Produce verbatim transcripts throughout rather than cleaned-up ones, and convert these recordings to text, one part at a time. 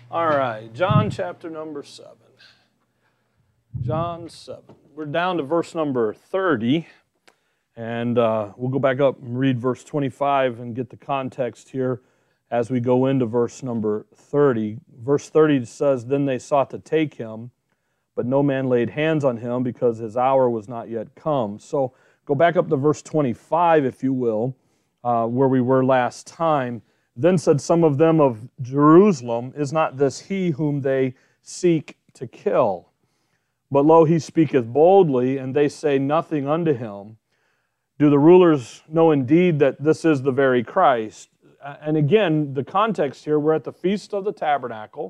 All right, John chapter number seven. John seven. We're down to verse number thirty, and uh, we'll go back up and read verse twenty-five and get the context here as we go into verse number thirty. Verse thirty says, "Then they sought to take him, but no man laid hands on him because his hour was not yet come." So go back up to verse twenty-five, if you will, uh, where we were last time. "Then said some of them of Jerusalem, Is not this he whom they seek to kill? But lo, he speaketh boldly, and they say nothing unto him. Do the rulers know indeed that this is the very Christ?" And again, the context here, we're at the Feast of the Tabernacle.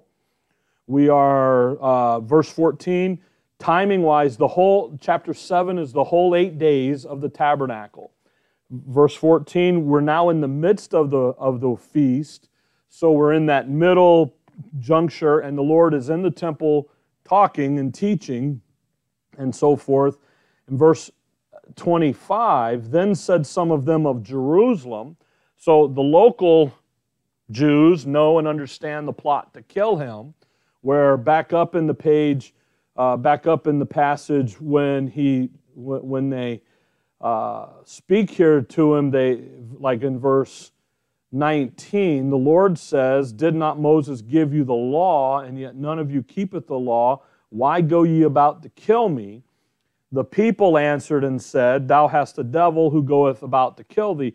We are, uh, verse fourteen, timing-wise, the whole, chapter seven is the whole eight days of the tabernacle. Verse fourteen, we're now in the midst of the, of the feast, so we're in that middle juncture, and the Lord is in the temple talking and teaching and so forth. In verse twenty-five, "Then said some of them of Jerusalem," so the local Jews know and understand the plot to kill him, where back up in the page, uh, back up in the passage when he, when they uh, speak here to him, they, like in verse nineteen, the Lord says, "Did not Moses give you the law, and yet none of you keepeth the law? Why go ye about to kill me?" The people answered and said, "Thou hast a devil who goeth about to kill thee."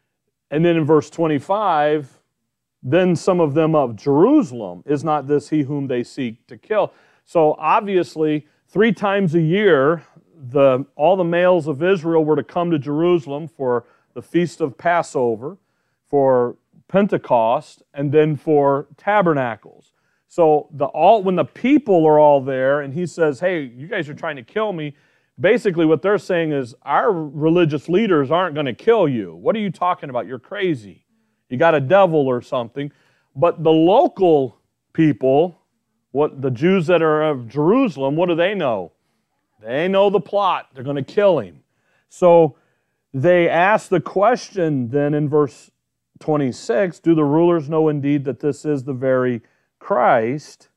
And then in verse twenty-five, "Then some of them of Jerusalem, Is not this he whom they seek to kill?" So obviously, three times a year, the, all the males of Israel were to come to Jerusalem for the Feast of Passover, for Pentecost, and then for Tabernacles. So the all when the people are all there, and he says, "Hey, you guys are trying to kill me," basically what they're saying is, our religious leaders aren't going to kill you. What are you talking about? You're crazy. You got a devil or something. But the local people, what the Jews that are of Jerusalem, what do they know? They know the plot. They're going to kill him. So they ask the question then in verse twenty-six, "Do the rulers know indeed that this is the very Christ?"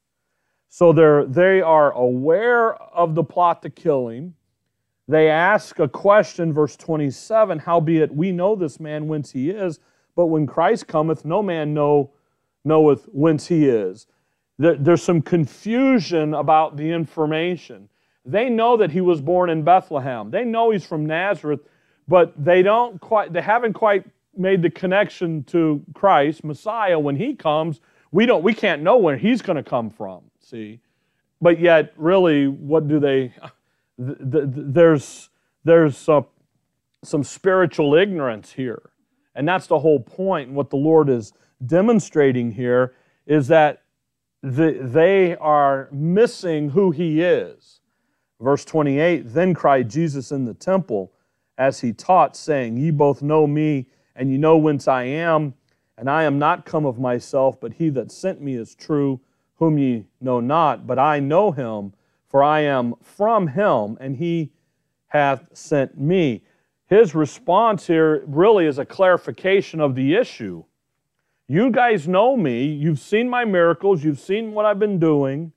So they're, they are aware of the plot to kill him. They ask a question, verse twenty-seven, "Howbeit we know this man whence he is, but when Christ cometh, no man know, knoweth whence he is." There, there's some confusion about the information. They know that he was born in Bethlehem. They know he's from Nazareth, but they don't quite, they haven't quite made the connection to Christ, Messiah. When he comes, we don't, we can't know where he's going to come from. See, but yet, really, what do they? Th- th- there's there's uh, some spiritual ignorance here, and that's the whole point. And what the Lord is demonstrating here is that the, they are missing who He is. Verse twenty-eight, "Then cried Jesus in the temple, as He taught, saying, Ye both know me, and ye know whence I am, and I am not come of myself, but He that sent me is true, whom ye know not, but I know Him, for I am from Him, and He hath sent me." His response here really is a clarification of the issue. You guys know me, you've seen my miracles, you've seen what I've been doing,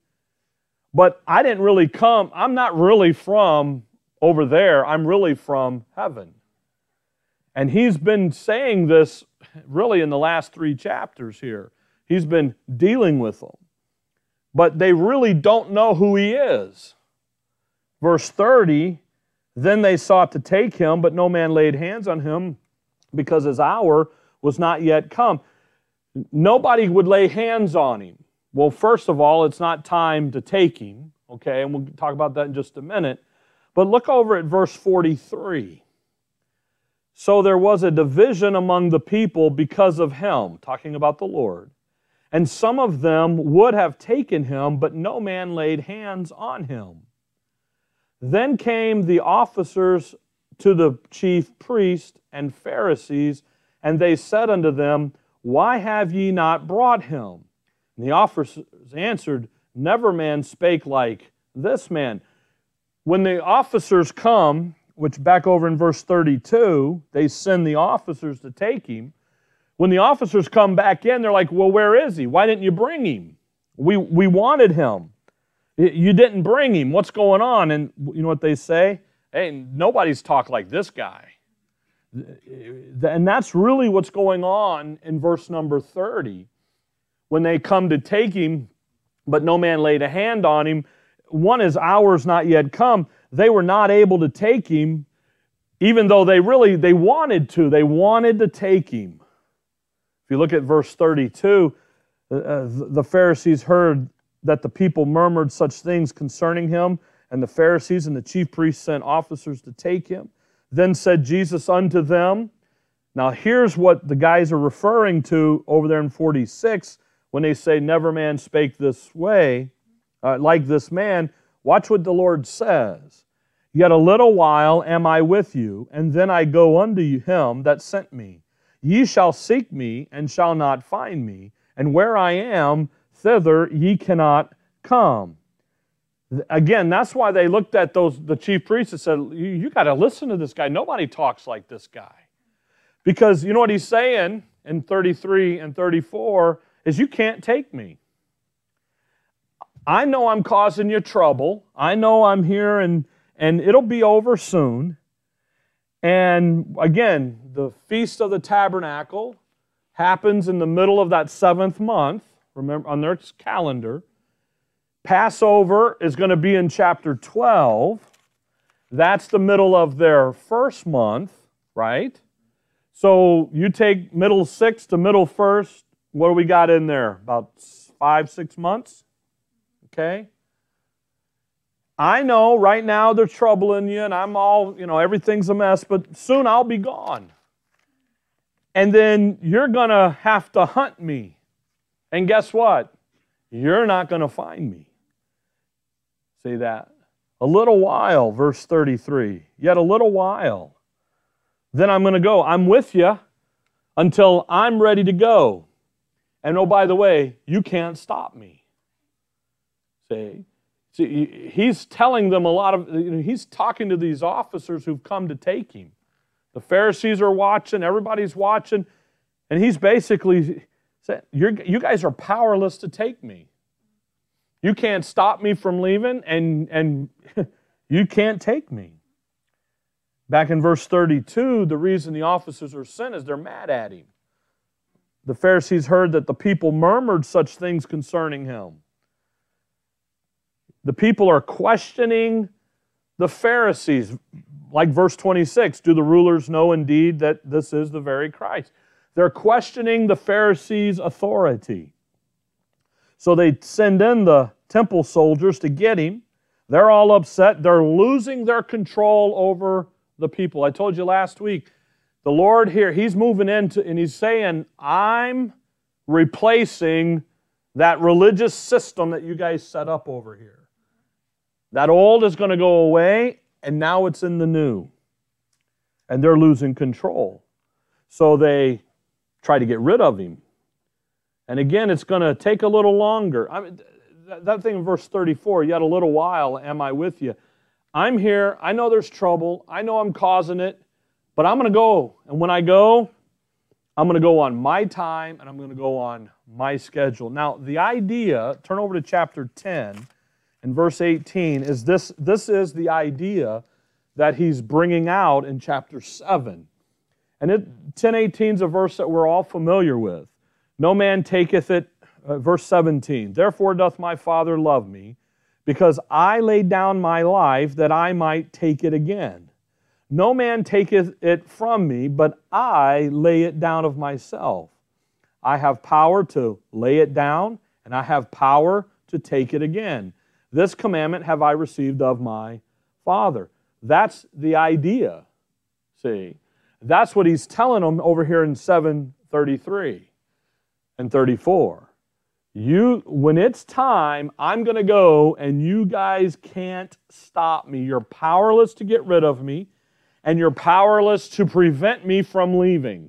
but I didn't really come, I'm not really from over there, I'm really from heaven. And he's been saying this really in the last three chapters here. He's been dealing with them. But they really don't know who he is. Verse thirty, "Then they sought to take him, but no man laid hands on him, because his hour was not yet come." Nobody would lay hands on him. Well, first of all, it's not time to take him, okay, and we'll talk about that in just a minute. But look over at verse forty-three. "So there was a division among the people because of him," talking about the Lord. "And some of them would have taken him, but no man laid hands on him. Then came the officers to the chief priests and Pharisees, and they said unto them, Why have ye not brought him? And the officers answered, Never man spake like this man." When the officers come, which back over in verse thirty-two, they send the officers to take him. When the officers come back in, they're like, "Well, where is he? Why didn't you bring him?" We, we wanted him. You didn't bring him. What's going on? And you know what they say? Hey, nobody's talked like this guy. And that's really what's going on in verse number thirty. When they come to take him, but no man laid a hand on him. One, his hour's not yet come. They were not able to take him, even though they really, they wanted to. They wanted to take him. If you look at verse thirty-two, uh, the Pharisees heard that the people murmured such things concerning him, and the Pharisees and the chief priests sent officers to take him. Then said Jesus unto them, now here's what the guys are referring to over there in forty-six, when they say, never man spake this way, uh, like this man. Watch what the Lord says. Yet a little while am I with you, and then I go unto him that sent me. Ye shall seek me, and shall not find me, and where I am, thither ye cannot come. Again, that's why they looked at those the chief priests and said, you, you got to listen to this guy. Nobody talks like this guy. Because you know what he's saying in thirty-three and thirty-four is you can't take me. I know I'm causing you trouble. I know I'm here and, and it'll be over soon. And again, the Feast of the Tabernacle happens in the middle of that seventh month, remember, on their calendar. Passover is going to be in chapter twelve. That's the middle of their first month, right? So you take middle six to middle first, what do we got in there? About five, six months? Okay? I know right now they're troubling you and I'm all, you know, everything's a mess, but soon I'll be gone. And then you're going to have to hunt me. And guess what? You're not going to find me. See that? A little while, verse thirty-three. Yet a little while. Then I'm going to go. I'm with you until I'm ready to go. And oh, by the way, you can't stop me. See? See, he's telling them a lot of, you know, he's talking to these officers who've come to take him. The Pharisees are watching, everybody's watching, and he's basically saying, You're, you guys are powerless to take me. You can't stop me from leaving, and, and you can't take me. Back in verse thirty-two, the reason the officers are sent is they're mad at him. The Pharisees heard that the people murmured such things concerning him. The people are questioning the Pharisees. Like verse twenty-six, do the rulers know indeed that this is the very Christ? They're questioning the Pharisees' authority. So they send in the temple soldiers to get him. They're all upset. They're losing their control over the people. I told you last week, the Lord here, He's moving into, and He's saying, I'm replacing that religious system that you guys set up over here. That old is going to go away, and now it's in the new. And they're losing control. So they try to get rid of him. And again, it's going to take a little longer. I mean, that thing in verse thirty-four, yet a little while am I with you. I'm here. I know there's trouble. I know I'm causing it. But I'm going to go. And when I go, I'm going to go on my time, and I'm going to go on my schedule. Now, the idea, turn over to chapter ten, and verse eighteen, is this, this is the idea that he's bringing out in chapter seven. And it, ten eighteen is a verse that we're all familiar with. No man taketh it, uh, verse seventeen, therefore doth my Father love me, because I laid down my life that I might take it again. No man taketh it from me, but I lay it down of myself. I have power to lay it down, and I have power to take it again. This commandment have I received of my Father. That's the idea, see. That's what he's telling them over here in seven thirty-three and thirty-four. You, when it's time, I'm going to go, and you guys can't stop me. You're powerless to get rid of me, and you're powerless to prevent me from leaving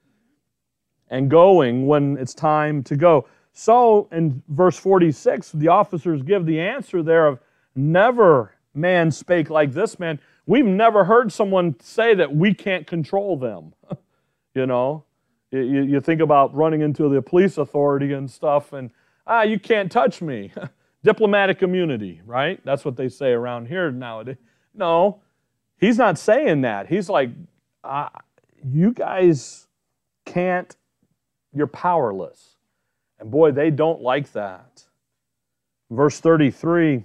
and going when it's time to go. So, in verse forty-six, the officers give the answer there of, never man spake like this man. We've never heard someone say that we can't control them. You know, you, you think about running into the police authority and stuff, and Ah, you can't touch me. Diplomatic immunity, right? That's what they say around here nowadays. No, he's not saying that. He's like, uh, you guys can't, you're powerless. And boy, they don't like that. Verse thirty-three,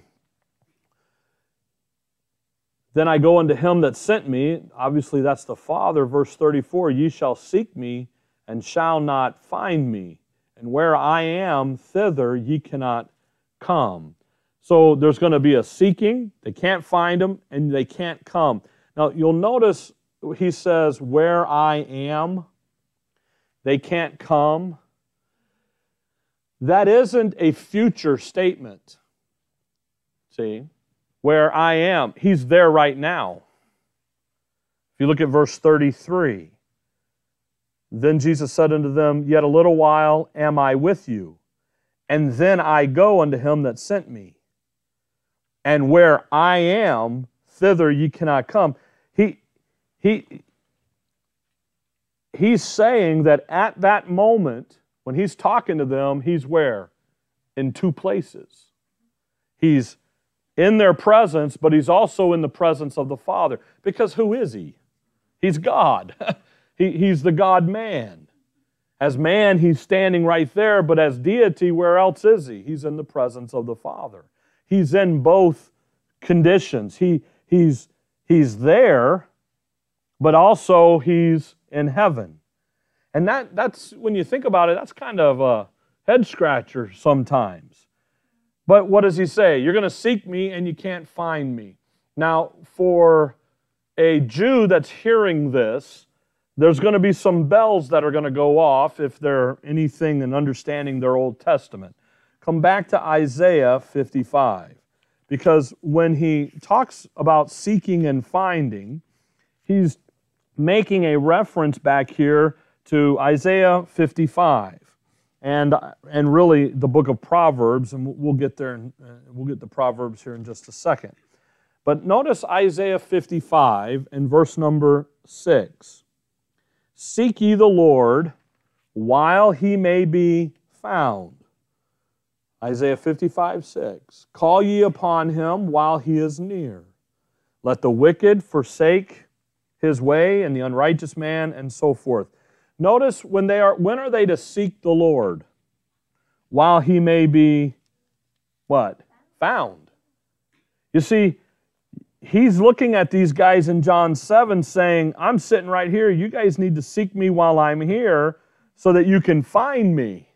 then I go unto him that sent me. Obviously, that's the Father. Verse thirty-four, ye shall seek me and shall not find me. And where I am, thither ye cannot come. So there's going to be a seeking. They can't find him, and they can't come. Now, you'll notice he says, where I am, they can't come. That isn't a future statement. See? Where I am, he's there right now. If you look at verse thirty-three, then Jesus said unto them, yet a little while am I with you, and then I go unto him that sent me. And where I am, thither ye cannot come. He, he, he's saying that at that moment, when he's talking to them, he's where? In two places. He's in their presence, but he's also in the presence of the Father. Because who is he? He's God. he, he's the God-man. As man, he's standing right there, but as deity, where else is he? He's in the presence of the Father. He's in both conditions. He, he's, he's there, but also he's in heaven. And that, that's, when you think about it, that's kind of a head-scratcher sometimes. But what does he say? You're going to seek me and you can't find me. Now, for a Jew that's hearing this, there's going to be some bells that are going to go off if they're anything in understanding their Old Testament. Come back to Isaiah fifty-five. Because when he talks about seeking and finding, he's making a reference back here to Isaiah fifty-five. And, and really the book of Proverbs, and we'll get there, and we'll get to Proverbs here in just a second. But notice Isaiah fifty-five and verse number six. Seek ye the Lord while he may be found. Isaiah fifty-five, six. Call ye upon him while he is near. Let the wicked forsake his way, and the unrighteous man, and so forth. Notice when they are, when are they to seek the Lord? While he may be, what? Found. You see, he's looking at these guys in John seven saying, I'm sitting right here. You guys need to seek me while I'm here so that you can find me.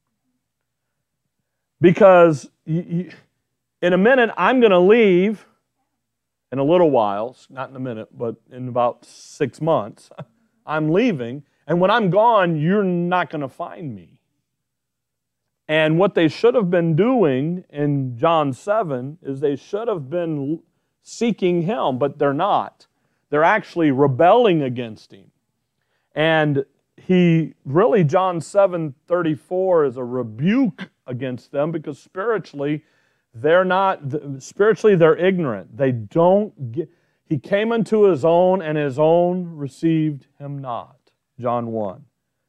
Because you, you, in a minute, I'm going to leave. In a little while, not in a minute, but in about six months, I'm leaving. And when I'm gone, you're not going to find me. And what they should have been doing in John seven is they should have been seeking him, but they're not. They're actually rebelling against him. And he, really, John seven thirty-four is a rebuke against them because spiritually, they're not, spiritually, they're ignorant. They don't get, he came unto his own, and his own received him not. John one.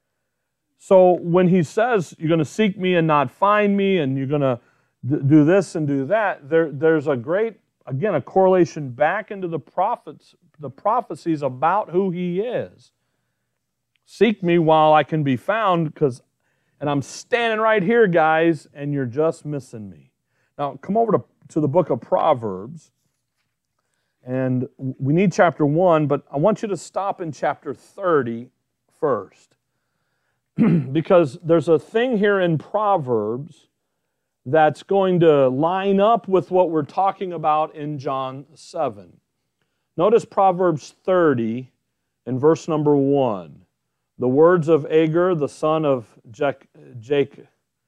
So when he says, you're going to seek me and not find me, and you're going to do this and do that, there, there's a great, again, a correlation back into the prophets, the prophecies about who he is. Seek me while I can be found, because, and I'm standing right here, guys, and you're just missing me. Now, come over to, to the book of Proverbs, and we need chapter one, but I want you to stop in chapter thirty first. Because there's a thing here in Proverbs that's going to line up with what we're talking about in John seven. Notice Proverbs thirty in verse number one. The words of Agur, the son of Jacob,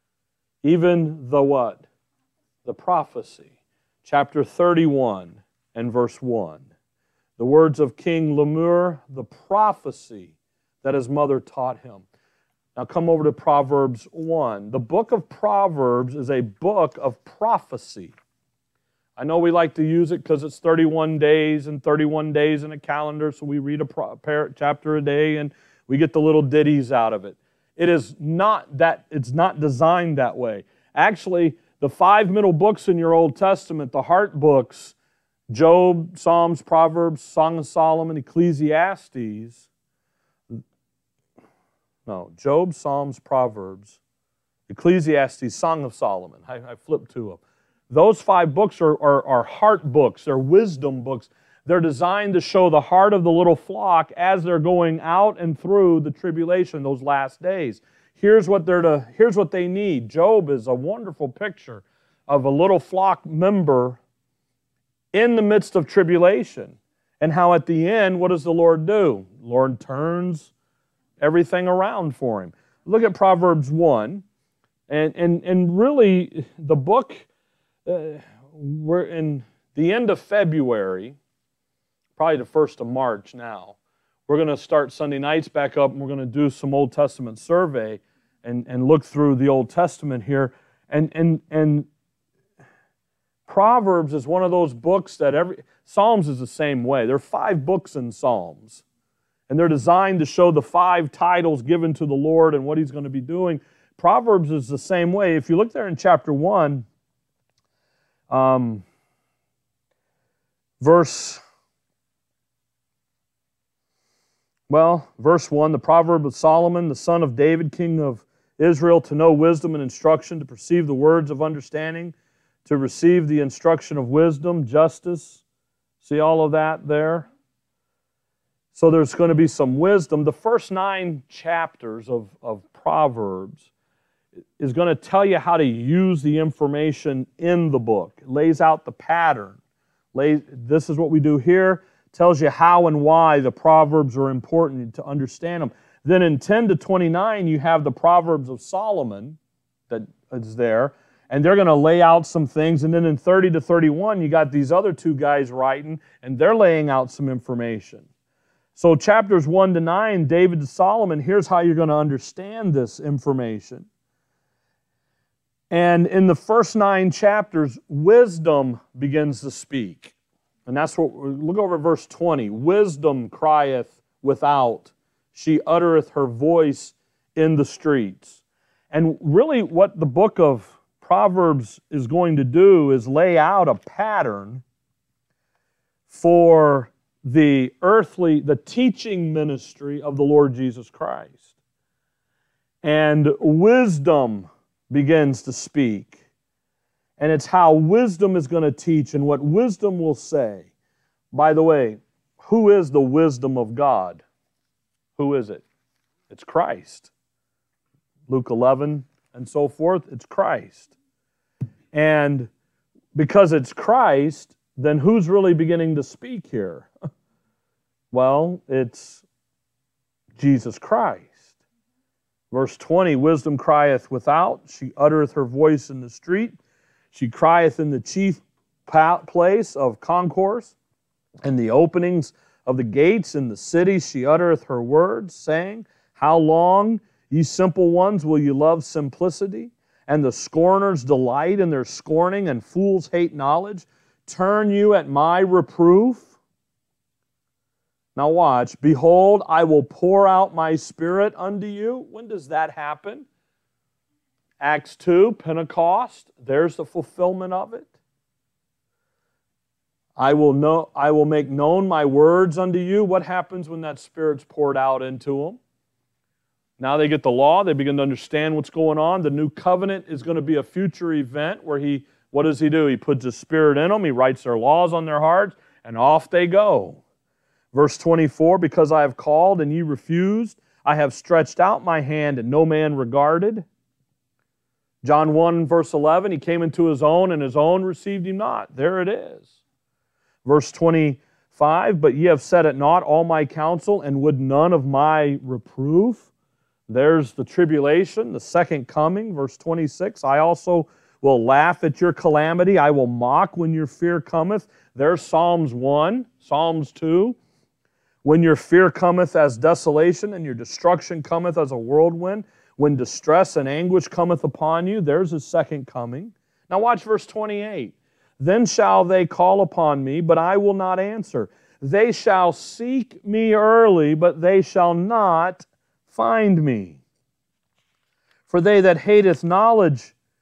even the what? The prophecy. Chapter thirty-one and verse one. The words of King Lemur, the prophecy that his mother taught him. Now come over to Proverbs one. The book of Proverbs is a book of prophecy. I know we like to use it because it's thirty-one days and thirty-one days in a calendar, so we read a pro- chapter a day and we get the little ditties out of it. It is not that, it's not designed that way. Actually, the five middle books in your Old Testament, the heart books, Job, Psalms, Proverbs, Song of Solomon, Ecclesiastes. No, Job, Psalms, Proverbs, Ecclesiastes, Song of Solomon. I, I flipped to them. Those five books are, are, are heart books. They're wisdom books. They're designed to show the heart of the little flock as they're going out and through the tribulation, those last days. Here's what they're to, here's what they need. Job is a wonderful picture of a little flock member in the midst of tribulation. And how at the end, what does the Lord do? The Lord turns everything around for him. Look at Proverbs one. And, and, and really, the book, uh, we're in the end of February, probably the first of March now. We're going to start Sunday nights back up, and we're going to do some Old Testament survey and, and look through the Old Testament here. And, and, and Proverbs is one of those books that every... Psalms is the same way. There are five books in Psalms, and they're designed to show the five titles given to the Lord and what He's going to be doing. Proverbs is the same way. If you look there in chapter one, um, verse... Well, verse one, the proverb of Solomon, the son of David, king of Israel, to know wisdom and instruction, to perceive the words of understanding, to receive the instruction of wisdom, justice. See all of that there? So there's going to be some wisdom. The first nine chapters of, of Proverbs is going to tell you how to use the information in the book. It lays out the pattern. Lays, this is what we do here. Tells you how and why the Proverbs are important to understand them. Then in ten to twenty-nine, you have the Proverbs of Solomon that is there, and they're going to lay out some things. And then in thirty to thirty-one, you got these other two guys writing, and they're laying out some information. So chapters one to nine, David to Solomon, here's how you're going to understand this information. And in the first nine chapters, wisdom begins to speak. And that's what, look over at verse twenty. Wisdom crieth without, she uttereth her voice in the streets. And really what the book of Proverbs is going to do is lay out a pattern for the earthly, the teaching ministry of the Lord Jesus Christ. And wisdom begins to speak. And it's how wisdom is going to teach and what wisdom will say. By the way, who is the wisdom of God? Who is it? It's Christ. Luke eleven and so forth, it's Christ. And because it's Christ, then who's really beginning to speak here? Well, it's Jesus Christ. Verse twenty, wisdom crieth without, she uttereth her voice in the street. She crieth in the chief place of concourse, in the openings of the gates in the city she uttereth her words, saying, how long, ye simple ones, will you love simplicity? And the scorners delight in their scorning, and fools hate knowledge. Turn you at my reproof. Now watch, behold, I will pour out my spirit unto you. When does that happen? Acts two, Pentecost, there's the fulfillment of it. I will know, I will make known my words unto you. What happens when that Spirit's poured out into them? Now they get the law, they begin to understand what's going on. The new covenant is going to be a future event where he, what does he do? He puts his Spirit in them, he writes their laws on their hearts, and off they go. Verse twenty-four, because I have called and ye refused, I have stretched out my hand and no man regarded. John one, verse eleven, he came into his own, and his own received him not. There it is. Verse twenty-five, but ye have set at naught all my counsel, and would none of my reproof. There's the tribulation, the second coming. Verse twenty-six, I also will laugh at your calamity. I will mock when your fear cometh. There's Psalms one, Psalms two. When your fear cometh as desolation, and your destruction cometh as a whirlwind, when distress and anguish cometh upon you, there's his second coming. Now watch verse twenty-eight. Then shall they call upon me, but I will not answer. They shall seek me early, but they shall not find me. For they that hateth knowledge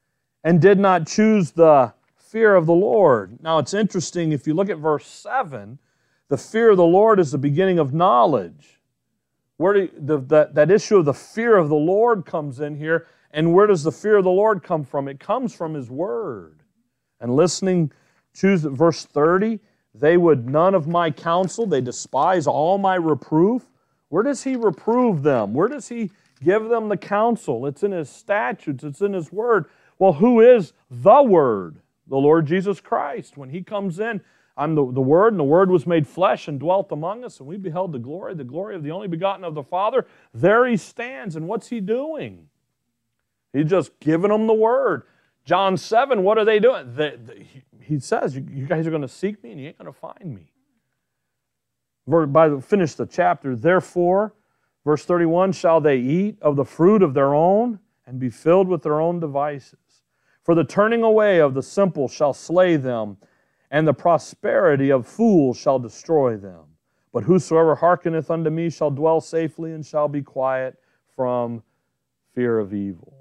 and did not choose the fear of the Lord. Now it's interesting, if you look at verse seven, the fear of the Lord is the beginning of knowledge. Where do, the, that, that issue of the fear of the Lord comes in here, and where does the fear of the Lord come from? It comes from His Word. And listening, choose verse thirty, they would none of my counsel, they despise all my reproof. Where does He reprove them? Where does He give them the counsel? It's in His statutes, it's in His Word. Well, who is the Word? The Lord Jesus Christ. When He comes in, I'm the, the Word, and the Word was made flesh and dwelt among us, and we beheld the glory, the glory of the only begotten of the Father. There He stands, and what's He doing? He's just giving them the Word. John seven, what are they doing? They, they, he says, you, you guys are going to seek me, and you ain't going to find me. By the, finish the chapter. Therefore, verse thirty-one, shall they eat of the fruit of their own, and be filled with their own devices. For the turning away of the simple shall slay them, and the prosperity of fools shall destroy them. But whosoever hearkeneth unto me shall dwell safely, and shall be quiet from fear of evil.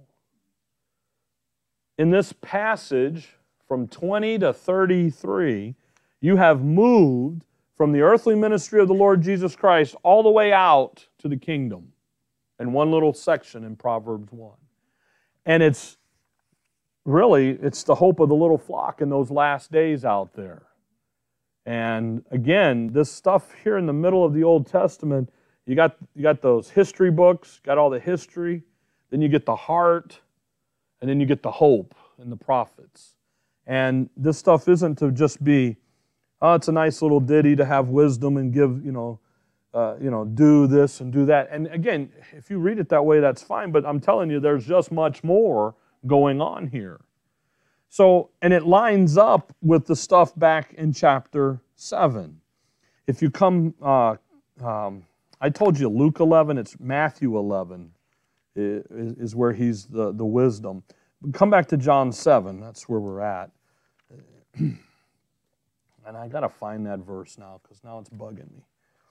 In this passage, from twenty to thirty-three, you have moved from the earthly ministry of the Lord Jesus Christ all the way out to the kingdom in one little section in Proverbs one. And it's really, it's the hope of the little flock in those last days out there. And again, this stuff here in the middle of the Old Testament, you got, you got those history books, got all the history, then you get the heart, and then you get the hope in the prophets. And this stuff isn't to just be, oh, it's a nice little ditty to have wisdom and give, you know, uh, you know, do this and do that. And again, if you read it that way, that's fine. But I'm telling you, there's just much more going on here. So, and it lines up with the stuff back in chapter seven. If you come, uh, um, I told you Luke eleven, it's Matthew eleven is, is where he's the, the wisdom. Come back to John seven, that's where we're at. And I got to find that verse now, because now it's bugging me.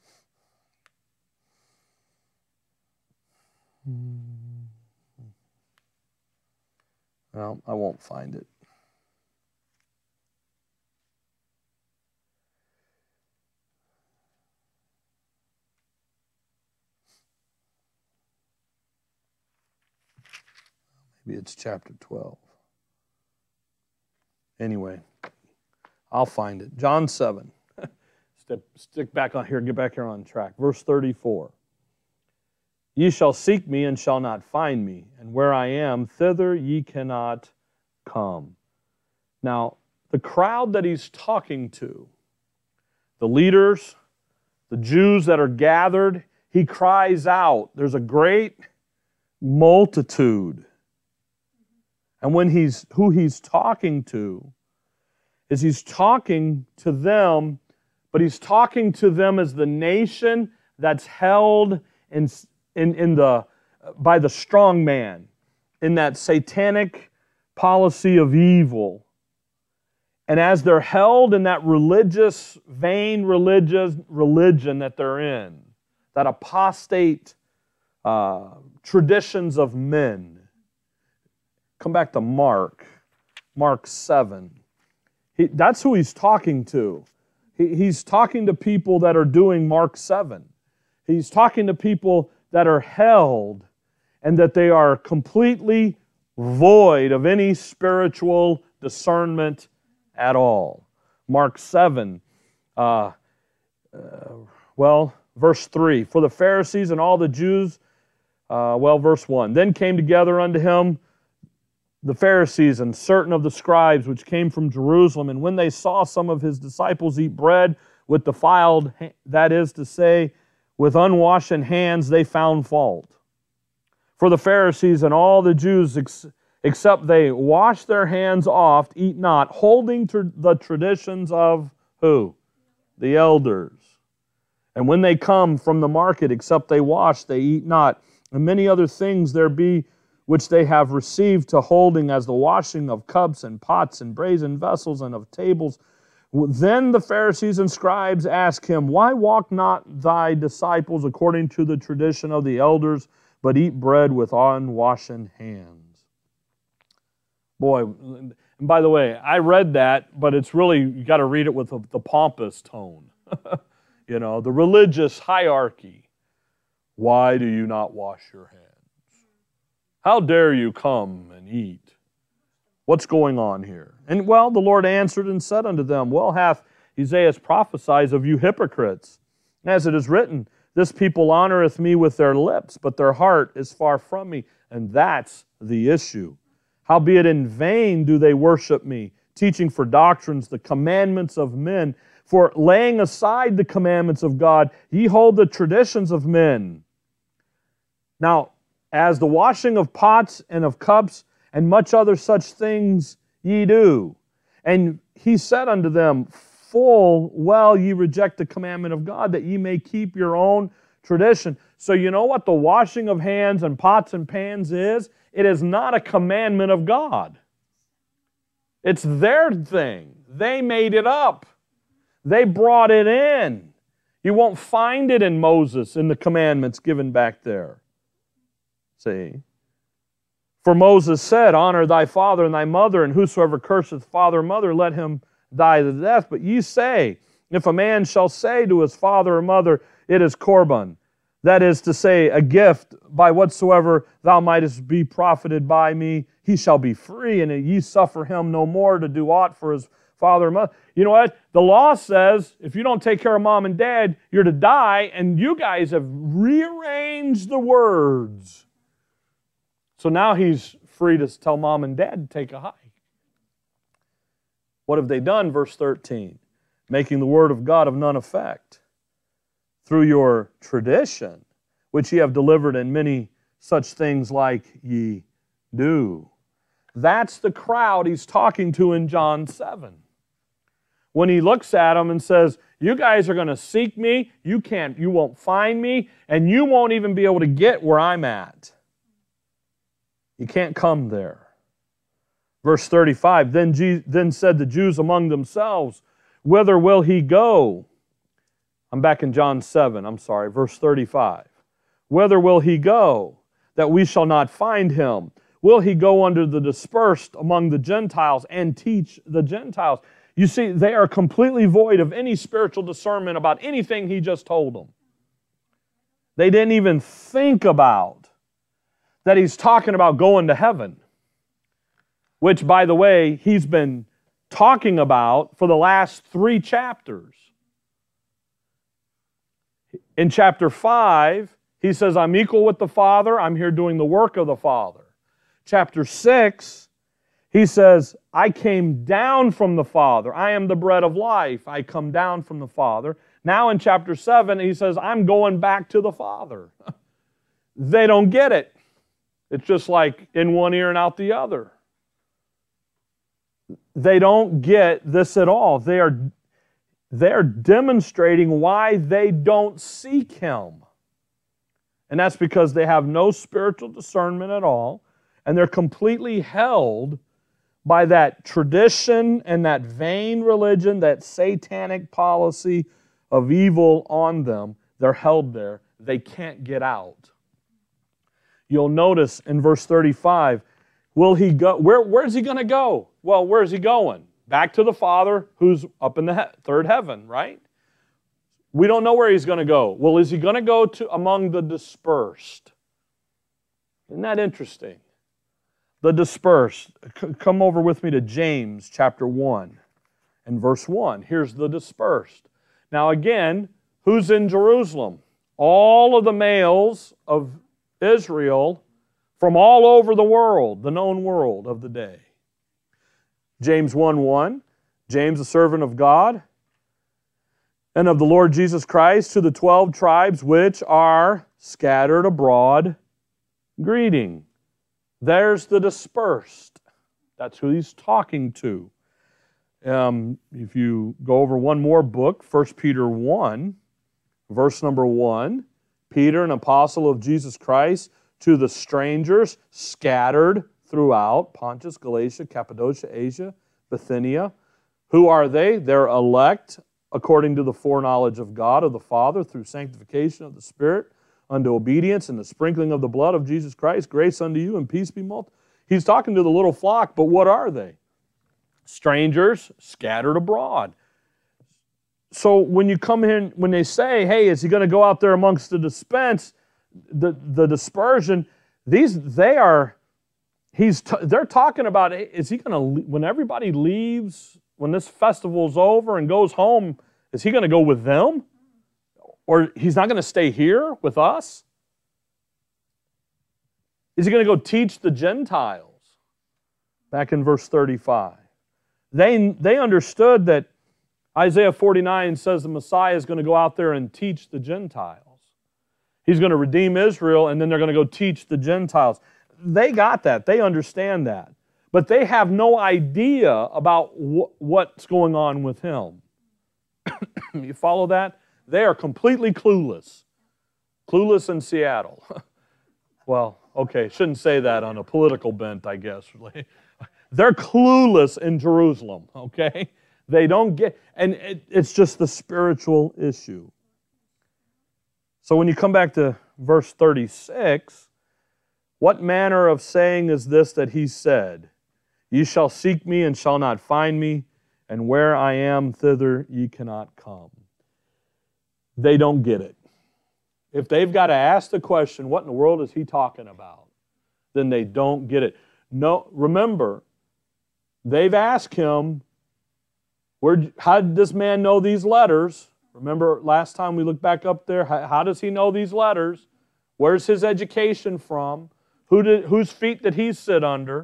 Well, I won't find it. Maybe it's chapter twelve. Anyway, I'll find it. John seven. Step, stick back on here, get back here on track. Verse thirty-four. Ye shall seek me and shall not find me, and where I am, thither ye cannot come. Now, the crowd that he's talking to, the leaders, the Jews that are gathered, he cries out. There's a great multitude. And when he's who he's talking to is he's talking to them, but he's talking to them as the nation that's held in In, in the, by the strong man, in that satanic policy of evil. And as they're held in that religious, vain religious religion that they're in, that apostate uh, traditions of men. Come back to Mark, Mark seven. He, that's who he's talking to. He, he's talking to people that are doing Mark seven. He's talking to people that are held and that they are completely void of any spiritual discernment at all. Mark seven, uh, uh, well, verse three. For the Pharisees and all the Jews, uh, well, verse one. Then came together unto him the Pharisees and certain of the scribes which came from Jerusalem. And when they saw some of his disciples eat bread with defiled, that is to say, with unwashed hands, they found fault. For the Pharisees and all the Jews, ex- except they wash their hands oft, eat not, holding to the traditions of who? The elders. And when they come from the market, except they wash, they eat not. And many other things there be which they have received to holding, as the washing of cups and pots and brazen vessels and of tables. Then the Pharisees and scribes asked him, why walk not thy disciples according to the tradition of the elders, but eat bread with unwashen hands? Boy, and by the way, I read that, but it's really, you got to read it with the, the pompous tone. You know, the religious hierarchy. Why do you not wash your hands? How dare you come and eat? What's going on here? And well, the Lord answered and said unto them, well hath Isaiah prophesied of you hypocrites. As it is written, this people honoreth me with their lips, but their heart is far from me. And that's the issue. Howbeit in vain do they worship me, teaching for doctrines the commandments of men. For laying aside the commandments of God, ye hold the traditions of men. Now, as the washing of pots and of cups and much other such things ye do. And he said unto them, full well ye reject the commandment of God, that ye may keep your own tradition. So you know what the washing of hands and pots and pans is? It is not a commandment of God. It's their thing. They made it up. They brought it in. You won't find it in Moses, in the commandments given back there. See? For Moses said, honor thy father and thy mother, and whosoever curseth father or mother, let him die the death. But ye say, if a man shall say to his father or mother, it is Corban, that is to say, a gift, by whatsoever thou mightest be profited by me, he shall be free, and ye suffer him no more to do aught for his father or mother. You know what? The law says if you don't take care of mom and dad, you're to die, and you guys have rearranged the words. So now he's free to tell mom and dad to take a hike. What have they done? Verse thirteen. Making the word of God of none effect. Through your tradition, which ye have delivered in many such things like ye do. That's the crowd he's talking to in John seven. When he looks at them and says, you guys are going to seek me, you can't, you won't find me, and you won't even be able to get where I'm at. You can't come there. Verse thirty-five, then, Je- then said the Jews among themselves, whither will he go? I'm back in John seven, I'm sorry, verse thirty-five. Whither will he go, that we shall not find him? Will he go under the dispersed among the Gentiles and teach the Gentiles? You see, they are completely void of any spiritual discernment about anything he just told them. They didn't even think about that he's talking about going to heaven, which, by the way, he's been talking about for the last three chapters. In chapter five, he says, I'm equal with the Father. I'm here doing the work of the Father. Chapter six, he says, I came down from the Father. I am the bread of life. I come down from the Father. Now in chapter seven, he says, I'm going back to the Father. They don't get it. It's just like in one ear and out the other. They don't get this at all. They are, they are demonstrating why they don't seek Him. And that's because they have no spiritual discernment at all, and they're completely held by that tradition and that vain religion, that satanic policy of evil on them. They're held there. They can't get out. You'll notice in verse thirty-five, will he go? Where, where's he going to go? Well, where's he going? Back to the Father who's up in the he- third heaven, right? We don't know where he's going to go. Well, is he going to go to among the dispersed? Isn't that interesting? The dispersed. C- come over with me to James chapter one and verse one. Here's the dispersed. Now again, who's in Jerusalem? All of the males of Israel from all over the world, the known world of the day. James one one, James, a servant of God and of the Lord Jesus Christ, to the twelve tribes which are scattered abroad, greeting. There's the dispersed. That's who he's talking to. Um, if you go over one more book, First Peter one, verse number one, Peter, an apostle of Jesus Christ, to the strangers scattered throughout Pontus, Galatia, Cappadocia, Asia, Bithynia. Who are they? They're elect according to the foreknowledge of God, of the Father, through sanctification of the Spirit, unto obedience and the sprinkling of the blood of Jesus Christ. Grace unto you and peace be multiplied. He's talking to the little flock, but what are they? Strangers scattered abroad. So when you come in, when they say, hey, is he going to go out there amongst the dispense, the, the dispersion, these, they are, he's, t- they're talking about, is he going to, when everybody leaves, when this festival's over and goes home, is he going to go with them? Or he's not going to stay here with us? Is he going to go teach the Gentiles? Back in verse thirty-five. They, they understood that Isaiah forty-nine says the Messiah is going to go out there and teach the Gentiles. He's going to redeem Israel, and then they're going to go teach the Gentiles. They got that. They understand that. But they have no idea about wh- what's going on with him. You follow that? They are completely clueless. Clueless in Seattle. Well, okay, shouldn't say that on a political bent, I guess. They're clueless in Jerusalem, okay? They don't get, and it, it's just the spiritual issue. So when you come back to verse thirty-six, what manner of saying is this that he said? Ye shall seek me and shall not find me, and where I am, thither ye cannot come. They don't get it. If they've got to ask the question, what in the world is he talking about? Then they don't get it. No, remember, they've asked him, where, how did this man know these letters? Remember last time we looked back up there, how, how does he know these letters? Where's his education from? Who did, whose feet did he sit under?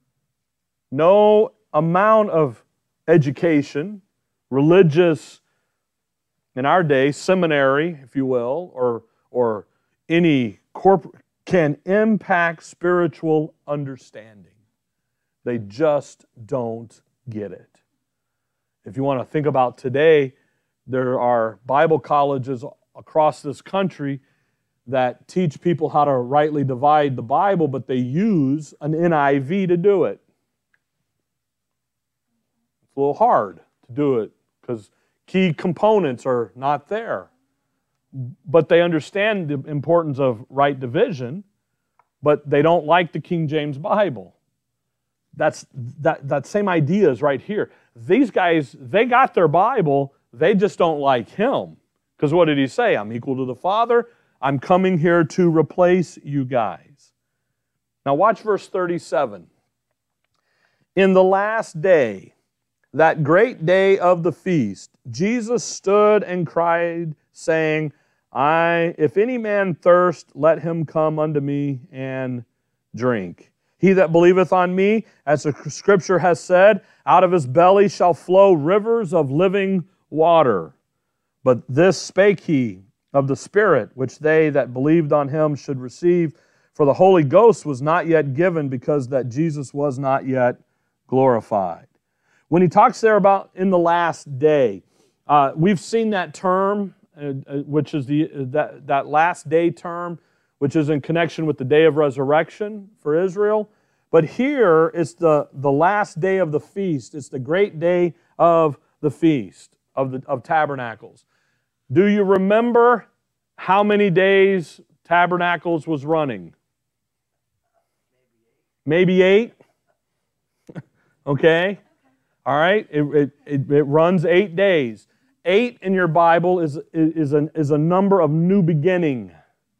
No amount of education, religious, in our day, seminary, if you will, or, or any corporate, can impact spiritual understanding. They just don't get it. If you want to think about today, there are Bible colleges across this country that teach people how to rightly divide the Bible, but they use an N I V to do it. It's a little hard to do it because key components are not there. But they understand the importance of right division, but they don't like the King James Bible. That's that, that same idea is right here. These guys, they got their Bible, they just don't like him. Because what did he say? I'm equal to the Father. I'm coming here to replace you guys. Now watch verse thirty-seven. In the last day, that great day of the feast, Jesus stood and cried, saying, I, if any man thirst, let him come unto me and drink. He that believeth on me, as the Scripture has said, out of his belly shall flow rivers of living water. But this spake he of the Spirit, which they that believed on him should receive. For the Holy Ghost was not yet given, because that Jesus was not yet glorified. When he talks there about in the last day, uh, we've seen that term, uh, which is the uh, that, that last day term, which is in connection with the day of resurrection for Israel. But here it's the, the last day of the feast. It's the great day of the feast of, the, of tabernacles. Do you remember how many days tabernacles was running? Maybe eight? Okay. All right. It, it, it, it runs eight days. Eight in your Bible is, is, an, is a number of new beginning.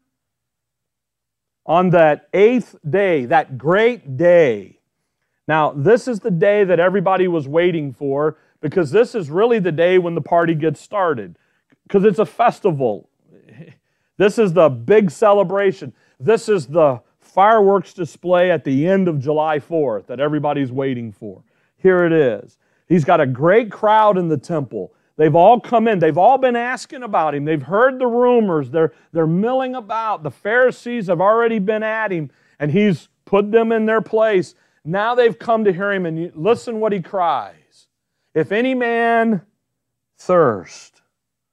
On that eighth day, that great day. Now, this is the day that everybody was waiting for, because this is really the day when the party gets started. Because it's a festival. This is the big celebration. This is the fireworks display at the end of July fourth that everybody's waiting for. Here it is. He's got a great crowd in the temple. They've all come in. They've all been asking about him. They've heard the rumors. They're, they're milling about. The Pharisees have already been at him, and he's put them in their place. Now they've come to hear him, and you, listen what he cries. If any man thirst,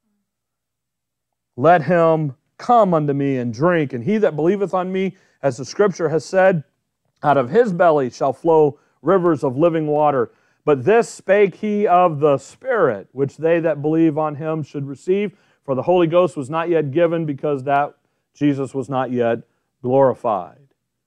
let him come unto me and drink. And he that believeth on me, as the Scripture has said, out of his belly shall flow rivers of living water. But this spake he of the Spirit, which they that believe on him should receive. For the Holy Ghost was not yet given, because that Jesus was not yet glorified.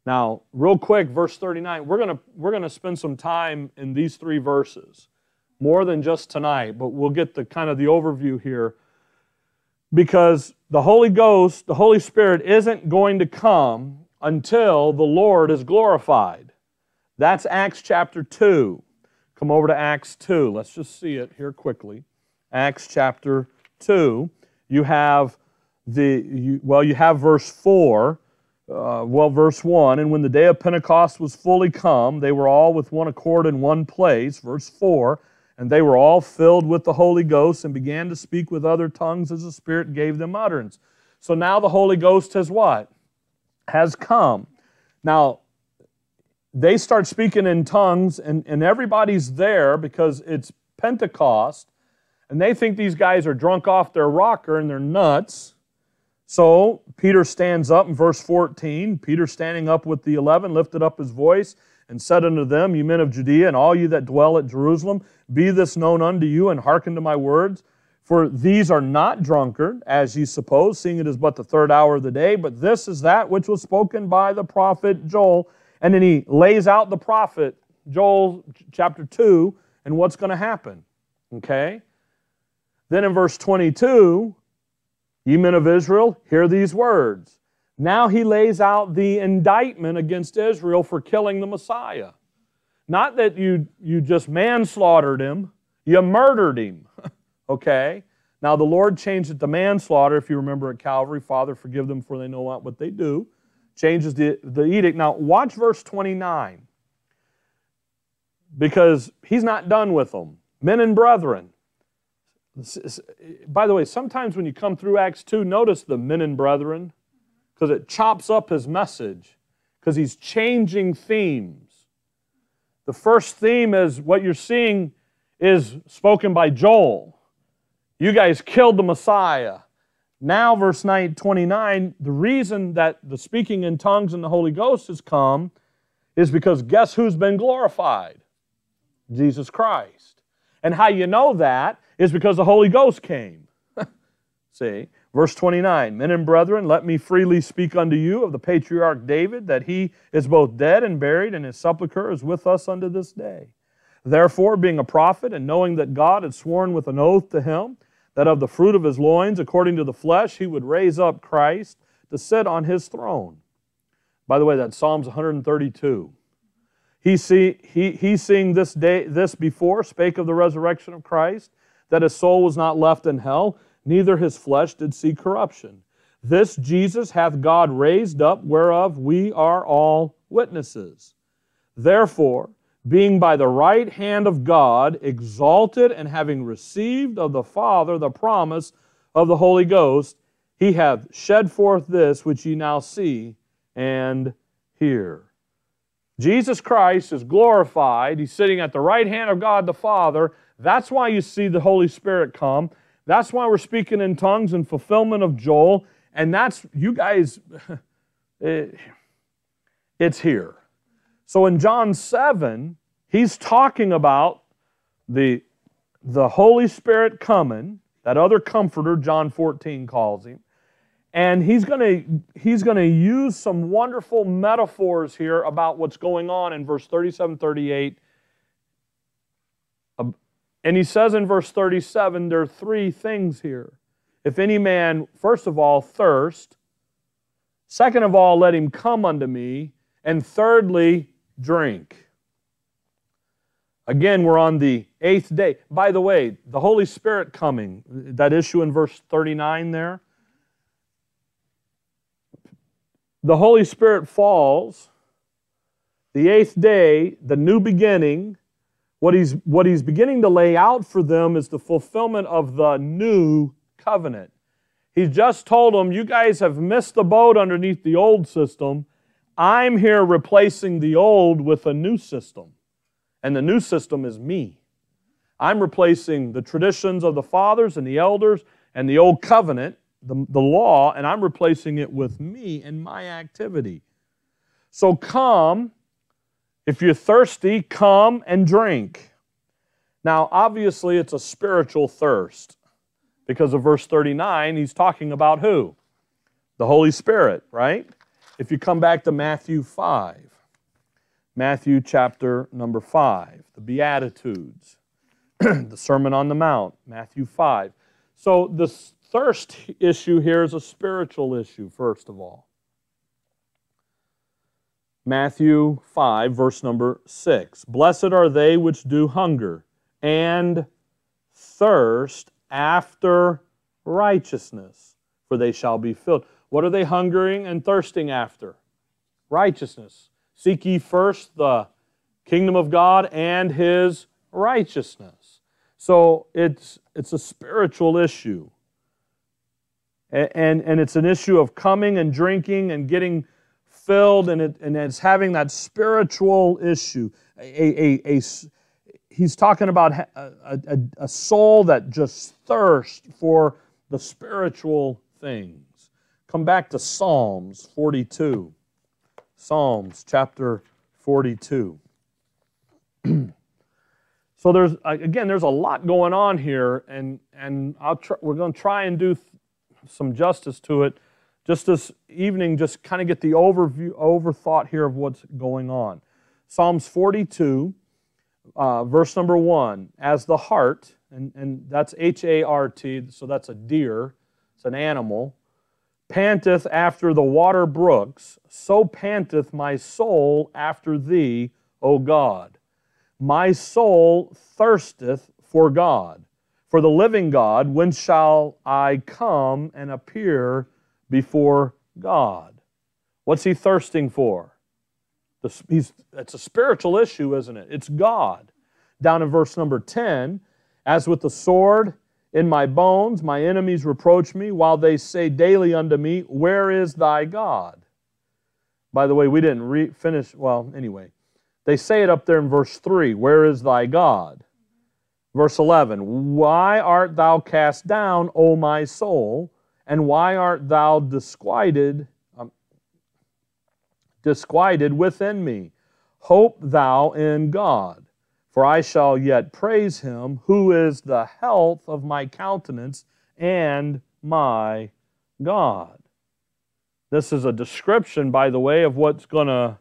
Now, real quick, verse thirty-nine, we're going to we're going to spend some time in these three verses, more than just tonight, but we'll get the kind of the overview here, because the Holy Ghost, the Holy Spirit, isn't going to come until the Lord is glorified. That's Acts chapter two. Come over to Acts two. Let's just see it here quickly. Acts chapter two. You have the, you, well, you have verse four. Uh, well, verse one, and when the day of Pentecost was fully come, they were all with one accord in one place. Verse four, and they were all filled with the Holy Ghost and began to speak with other tongues as the Spirit gave them utterance. So now the Holy Ghost has what? Has come. Now, they start speaking in tongues, and, and everybody's there because it's Pentecost, and they think these guys are drunk off their rocker and they're nuts. So Peter stands up in verse fourteen. Peter, standing up with the eleven, lifted up his voice and said unto them, Ye men of Judea, and all you that dwell at Jerusalem, be this known unto you, and hearken to my words. For these are not drunkard, as ye suppose, seeing it is but the third hour of the day, but this is that which was spoken by the prophet Joel. And then he lays out the prophet, Joel chapter two, and what's going to happen. Okay? Then in verse twenty-two, Ye men of Israel, hear these words. Now he lays out the indictment against Israel for killing the Messiah. Not that you, you just manslaughtered him, you murdered him. Okay? Now the Lord changed it to manslaughter, if you remember at Calvary. Father, forgive them, for they know not what they do. Changes the, the edict. Now watch verse twenty-nine. Because he's not done with them. Men and brethren. By the way, sometimes when you come through Acts two, notice the men and brethren, because it chops up his message, because he's changing themes. The first theme is what you're seeing is spoken by Joel. You guys killed the Messiah. Now, verse twenty-nine, the reason that the speaking in tongues and the Holy Ghost has come is because guess who's been glorified? Jesus Christ. And how you know that is because the Holy Ghost came. See, verse twenty-nine, Men and brethren, let me freely speak unto you of the patriarch David, that he is both dead and buried, and his sepulchre is with us unto this day. Therefore, being a prophet, and knowing that God had sworn with an oath to him, that of the fruit of his loins, according to the flesh, he would raise up Christ to sit on his throne. By the way, that's Psalms one hundred thirty-two. He, see, he, he seeing this day this before, spake of the resurrection of Christ, that his soul was not left in hell, neither his flesh did see corruption. This Jesus hath God raised up, whereof we are all witnesses. Therefore, being by the right hand of God exalted, and having received of the Father the promise of the Holy Ghost, he hath shed forth this which ye now see and hear. Jesus Christ is glorified. He's sitting at the right hand of God the Father. That's why you see the Holy Spirit come. That's why we're speaking in tongues in fulfillment of Joel. And that's, you guys, it, it's here. So in John seven, he's talking about the, the Holy Spirit coming, that other comforter, John fourteen calls him. And he's going to he's going to use some wonderful metaphors here about what's going on in verse thirty-seven, thirty-eight. And he says in verse thirty-seven, there are three things here. If any man, first of all, thirst. Second of all, let him come unto me. And thirdly, drink. Again, we're on the eighth day. By the way, the Holy Spirit coming, that issue in verse thirty-nine there. The Holy Spirit falls. The eighth day, the new beginning. What he's, what he's beginning to lay out for them is the fulfillment of the new covenant. He's just told them, you guys have missed the boat underneath the old system. I'm here replacing the old with a new system. And the new system is me. I'm replacing the traditions of the fathers and the elders and the old covenant, the, the law, and I'm replacing it with me and my activity. So come, if you're thirsty, come and drink. Now, obviously, it's a spiritual thirst. Because of verse thirty-nine, he's talking about who? The Holy Spirit, right? if you come back to Matthew five, Matthew chapter number five, the Beatitudes, the Sermon on the Mount, Matthew five. So the thirst issue here is a spiritual issue, first of all. Matthew five, verse number six. Blessed are they which do hunger and thirst after righteousness, for they shall be filled. What are they hungering and thirsting after? Righteousness. Seek ye first the kingdom of God and His righteousness. So it's, it's a spiritual issue. And, and, and it's an issue of coming and drinking and getting filled, and, it, and it's having that spiritual issue. A, a, a, he's talking about a, a, a soul that just thirsts for the spiritual things. Come back to Psalms forty-two. Psalms chapter forty-two. So there's, again, there's a lot going on here, and, and I'll try, we're going to try and do some justice to it just this evening, just kind of get the overview, overthought here of what's going on. Psalms forty-two, uh, verse number one, as the hart, and, and that's H A R T, so that's a deer, it's an animal, panteth after the water brooks, so panteth my soul after thee, O God. My soul thirsteth for God, for the living God. When shall I come and appear before God? What's he thirsting for? The, he's, it's a spiritual issue, isn't it? It's God. Down in verse number ten, as with the sword in my bones, my enemies reproach me, while they say daily unto me, where is thy God? By the way, we didn't re- finish, well, anyway. They say it up there in verse three, where is thy God? Verse eleven, why art thou cast down, O my soul, and why art thou disquieted, um, disquieted within me? Hope thou in God. For I shall yet praise Him, who is the health of my countenance and my God. This is a description, by the way, of what's going to,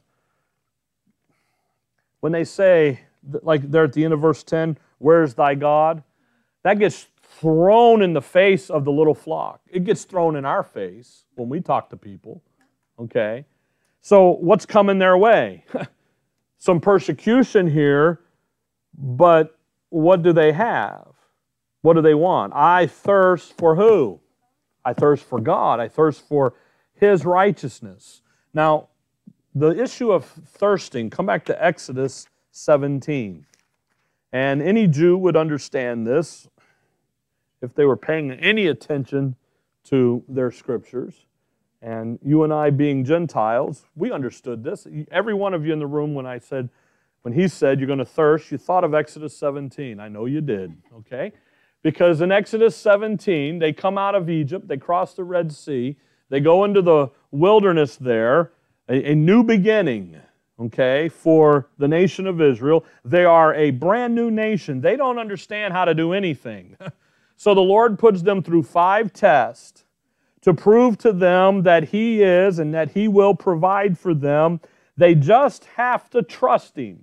when they say, like they're at the end of verse ten, where's thy God? That gets thrown in the face of the little flock. It gets thrown in our face when we talk to people, okay? So what's coming their way? Some persecution here. But what do they have? What do they want? I thirst for who? I thirst for God. I thirst for His righteousness. Now, the issue of thirsting, come back to Exodus seventeen. And any Jew would understand this if they were paying any attention to their scriptures. And you and I being Gentiles, we understood this. Every one of you in the room, when I said, When he said you're going to thirst, you thought of Exodus seventeen. I know you did, okay? Because in Exodus seventeen, they come out of Egypt, they cross the Red Sea, they go into the wilderness there, a, a new beginning, okay, for the nation of Israel. They are a brand new nation. They don't understand how to do anything. So the Lord puts them through five tests to prove to them that He is and that He will provide for them. They just have to trust Him.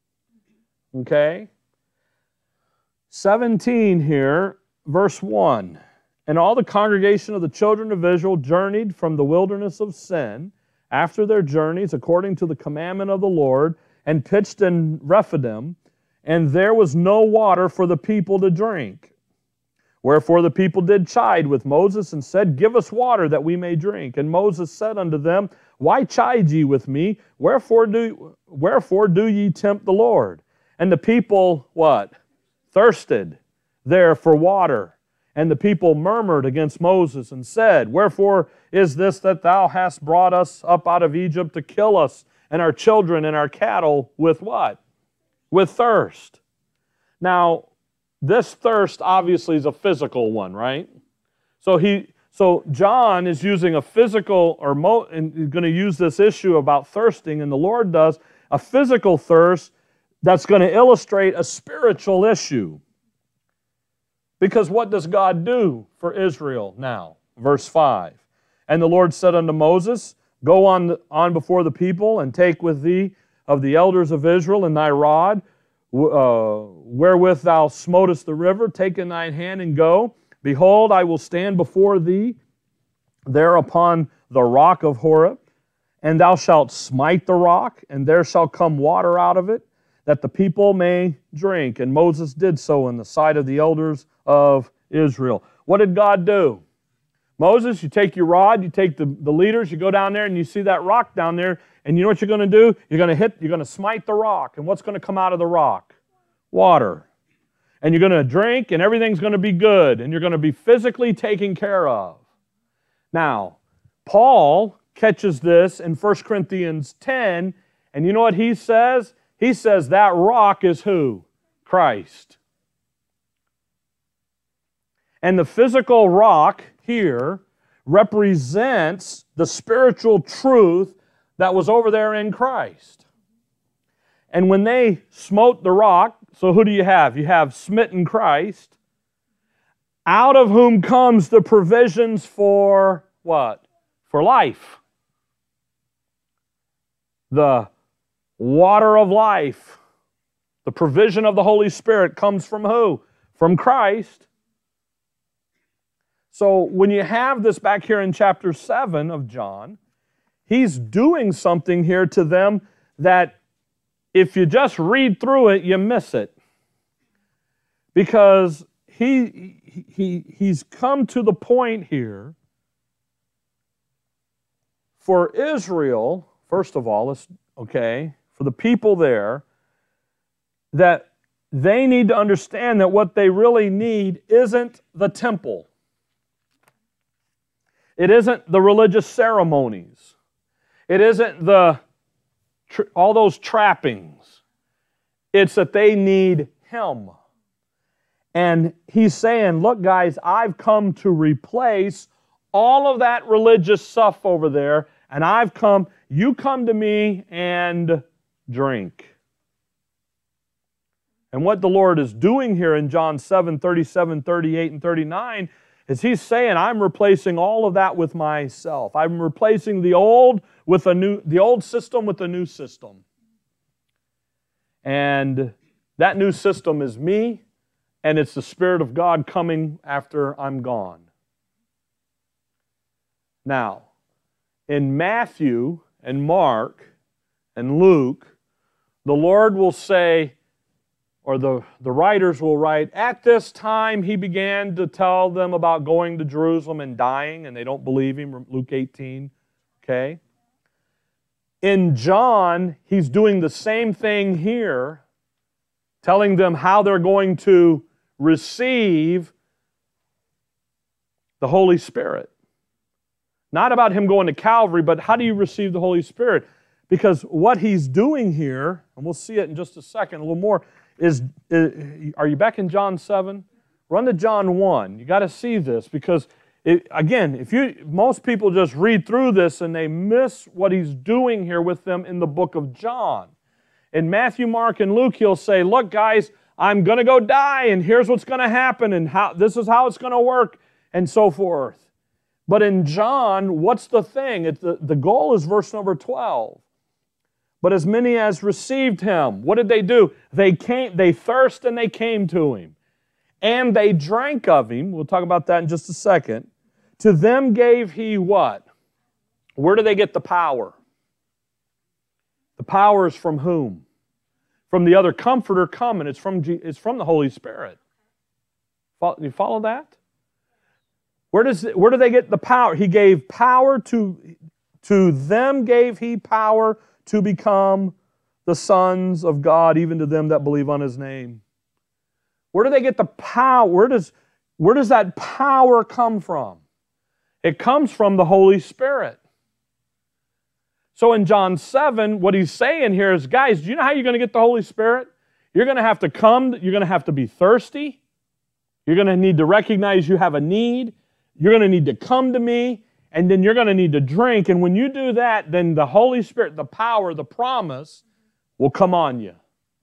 Okay? seventeen here, verse one. And all the congregation of the children of Israel journeyed from the wilderness of Sin after their journeys according to the commandment of the Lord, and pitched in Rephidim, and there was no water for the people to drink. Wherefore the people did chide with Moses, and said, Give us water that we may drink. And Moses said unto them, Why chide ye with me? Wherefore do, wherefore do ye tempt the Lord? And the people, what? Thirsted there for water. And the people murmured against Moses and said, Wherefore is this that thou hast brought us up out of Egypt to kill us and our children and our cattle with what? With thirst. Now, this thirst obviously is a physical one, right? So he, so John is using a physical, or mo, and he's going to use this issue about thirsting, and the Lord does, a physical thirst that's going to illustrate a spiritual issue. Because what does God do for Israel now? Verse five. And the Lord said unto Moses, Go on, on before the people, and take with thee of the elders of Israel and thy rod, uh, wherewith thou smotest the river, take in thine hand and go. Behold, I will stand before thee there upon the rock of Horeb, and thou shalt smite the rock, and there shall come water out of it, that the people may drink. And Moses did so in the sight of the elders of Israel. What did God do? Moses, you take your rod, you take the, the leaders, you go down there and you see that rock down there, and you know what you're going to do? You're going to hit, you're going to smite the rock. And what's going to come out of the rock? Water. And you're going to drink, and everything's going to be good, and you're going to be physically taken care of. Now, Paul catches this in First Corinthians ten, and you know what he says? He says that rock is who? Christ. And the physical rock here represents the spiritual truth that was over there in Christ. And when they smote the rock, so who do you have? You have smitten Christ, out of whom comes the provisions for what? For life. The water of life. The provision of the Holy Spirit comes from who? From Christ. So when you have this back here in chapter seven of John, he's doing something here to them that if you just read through it, you miss it. Because he, he, he's come to the point here for Israel, first of all, let's, okay, for the people there, that they need to understand that what they really need isn't the temple. It isn't the religious ceremonies. It isn't the all those trappings. It's that they need Him. And he's saying, look guys, I've come to replace all of that religious stuff over there, and I've come, you come to me and drink. And what the Lord is doing here in John seven, thirty-seven, thirty-eight, and thirty-nine is He's saying, I'm replacing all of that with myself. I'm replacing the old with a new, the old system with a new system. And that new system is me, and it's the Spirit of God coming after I'm gone. Now, in Matthew and Mark and Luke, the Lord will say, or the, the writers will write, at this time he began to tell them about going to Jerusalem and dying, and they don't believe him, Luke eighteen, okay? In John, he's doing the same thing here, telling them how they're going to receive the Holy Spirit. Not about him going to Calvary, but how do you receive the Holy Spirit? Because what he's doing here, and we'll see it in just a second, a little more, is, is are you back in John seven? Run to John one. You got to see this because, it, again, if you most people just read through this and they miss what he's doing here with them in the book of John. In Matthew, Mark, and Luke, he'll say, look, guys, I'm going to go die, and here's what's going to happen, and how this is how it's going to work, and so forth. But in John, what's the thing? It, the, the goal is verse number twelve. But as many as received him, what did they do? They came, they thirst and they came to him. And they drank of him. We'll talk about that in just a second. To them gave he what? Where do they get the power? The power is from whom? From the other Comforter coming. It's from, it's from the Holy Spirit. You follow that? Where does where do they get the power? He gave power to, to them gave he power to become the sons of God, even to them that believe on his name. Where do they get the power? Where does, where does that power come from? It comes from the Holy Spirit. So in John seven, what he's saying here is, guys, do you know how you're going to get the Holy Spirit? You're going to have to come, you're going to have to be thirsty. You're going to need to recognize you have a need. You're going to need to come to me. And then you're going to need to drink. And when you do that, then the Holy Spirit, the power, the promise will come on you.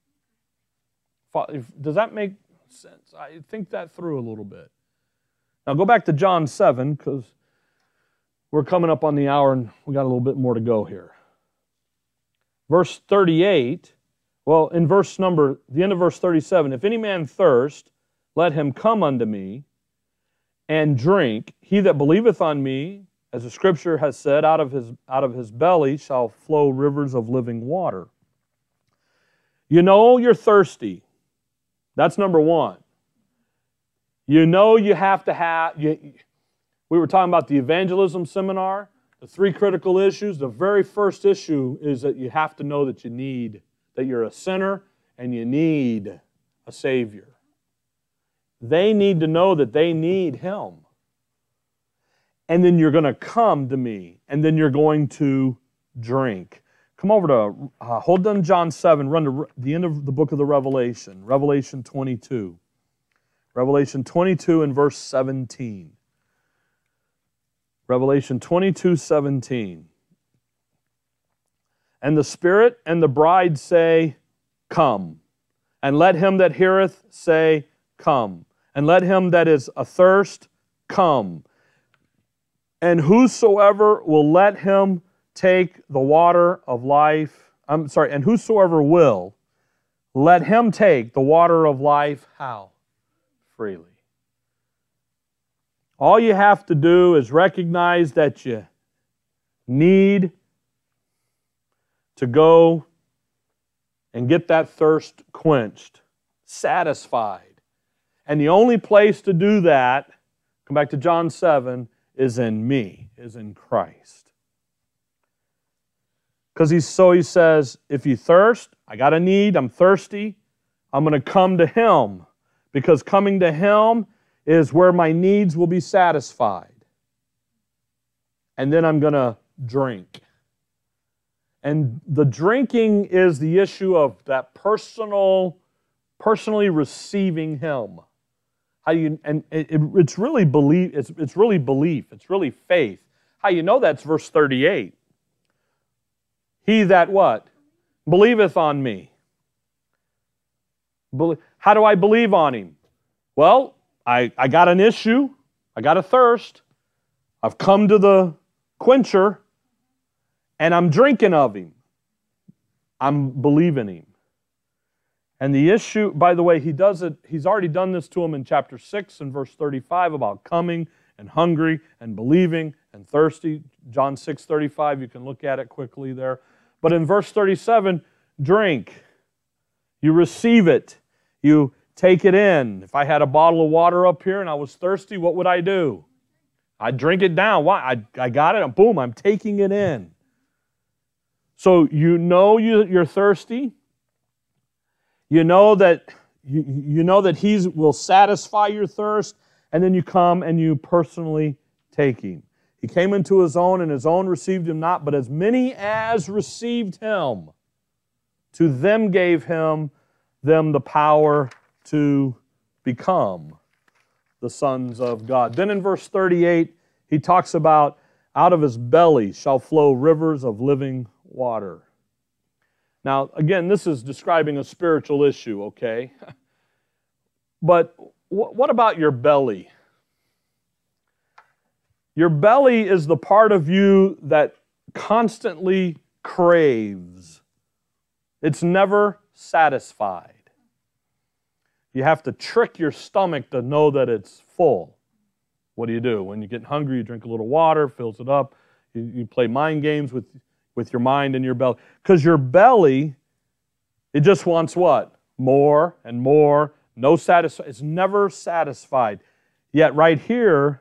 Does that make sense? I think that through a little bit. Now go back to John seven, because We're coming up on the hour, and we got a little bit more to go here. Verse thirty-eight, well, in verse number, the end of verse thirty-seven, if any man thirst, let him come unto me and drink. He that believeth on me, as the Scripture has said, out of his, out of his belly shall flow rivers of living water. You know you're thirsty. That's number one. You know you have to have, you, we were talking about the evangelism seminar, the three critical issues. The very first issue is that you have to know that you need, that you're a sinner and you need a Savior. They need to know that they need Him. And then you're going to come to me, and then you're going to drink. Come over to, uh, hold on John seven, run to the end of the book of the Revelation, Revelation twenty-two. Revelation twenty-two and verse seventeen. Revelation twenty-two, seventeen. And the Spirit and the bride say, come. And let him that heareth say, come. And let him that is athirst, come. And whosoever will let him take the water of life, I'm sorry, and whosoever will, let him take the water of life, how? Freely. All you have to do is recognize that you need to go and get that thirst quenched, satisfied. And the only place to do that, come back to John seven, is in me, is in Christ. Because he's so he says, if you thirst, I got a need, I'm thirsty, I'm going to come to Him. Because coming to Him is where my needs will be satisfied. And then I'm going to drink. And the drinking is the issue of that personal, personally receiving Him. How you and it, it's really belief. It's it's really belief. It's really faith. How you know that's verse thirty-eight. He that what? Believeth on me. How do I believe on Him? Well, I, I got an issue. I got a thirst. I've come to the quencher, and I'm drinking of Him. I'm believing Him. And the issue, by the way, He does it, He's already done this to them in chapter six and verse thirty-five about coming and hungry and believing and thirsty. John six thirty-five, you can look at it quickly there. But in verse thirty-seven, drink. You receive it. You take it in. If I had a bottle of water up here and I was thirsty, what would I do? I'd drink it down. Why? I, I got it, and boom, I'm taking it in. So you know you, you're thirsty. You know that you, you know that He will satisfy your thirst, and then you come and you personally take Him. He came into His own, and His own received Him not, but as many as received Him, to them gave Him them the power to become the sons of God. Then in verse thirty-eight, he talks about out of His belly shall flow rivers of living water. Now, again, this is describing a spiritual issue, okay? But what about your belly? Your belly is the part of you that constantly craves. It's never satisfied. You have to trick your stomach to know that it's full. What do you do? When you get hungry, you drink a little water, fills it up. You, you play mind games with, with your mind and your belly. Because your belly, it just wants what? More and more. No satisfied. It's never satisfied. Yet right here,